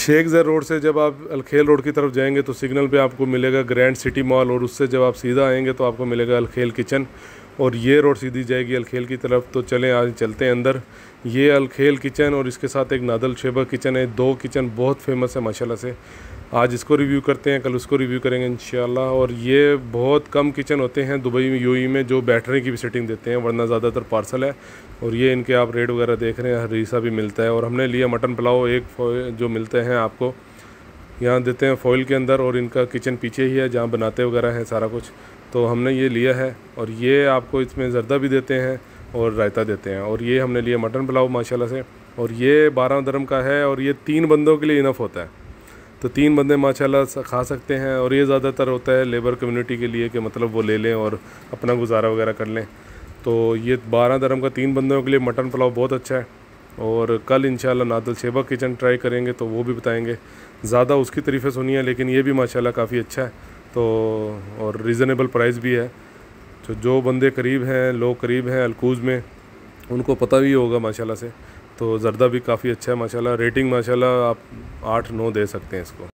शेख ज़र रोड से जब आप अलखेल रोड की तरफ जाएंगे तो सिग्नल पे आपको मिलेगा ग्रैंड सिटी मॉल, और उससे जब आप सीधा आएंगे तो आपको मिलेगा अलखेल किचन, और ये रोड सीधी जाएगी अलखेल की तरफ। तो चलें आज चलते हैं अंदर। ये अलखेल किचन और इसके साथ एक नादल शेबा किचन है, दो किचन बहुत फेमस है माशाल्लाह से। आज इसको रिव्यू करते हैं, कल उसको रिव्यू करेंगे इंशाल्लाह। और ये बहुत कम किचन होते हैं दुबई में, यूएई में, जो बैठने की भी सेटिंग देते हैं, वरना ज़्यादातर पार्सल है। और ये इनके आप रेट वगैरह देख रहे हैं, हरीसा भी मिलता है। और हमने लिया मटन पुलाव, एक जो मिलते हैं आपको यहाँ देते हैं फॉइल के अंदर, और इनका किचन पीछे ही है जहाँ बनाते वगैरह हैं सारा कुछ। तो हमने ये लिया है, और ये आपको इसमें ज़र्दा भी देते हैं और रायता देते हैं। और ये हमने लिया मटन पुलाव माशाल्लाह से, और ये 12 दरम का है, और ये 3 बंदों के लिए इनफ होता है। तो 3 बंदे माशाल्लाह खा सकते हैं। और ये ज़्यादातर होता है लेबर कम्युनिटी के लिए कि मतलब वो ले लें और अपना गुजारा वगैरह कर लें। तो ये 12 दरम का 3 बंदों के लिए मटन पुलाव बहुत अच्छा है। और कल इंशाल्लाह नादल शेबा किचन ट्राई करेंगे तो वो भी बताएंगे। ज़्यादा उसकी तारीफ़ें सुनी है, लेकिन ये भी माशाल्लाह काफ़ी अच्छा है। तो और रीज़नेबल प्राइस भी है। तो जो बंदे करीब हैं, लोग करीब हैं अलकूज़ में, उनको पता भी होगा माशाल्लाह से। तो ज़र्दा भी काफ़ी अच्छा है माशाल्लाह। रेटिंग माशाल्लाह आप 8-9 दे सकते हैं इसको।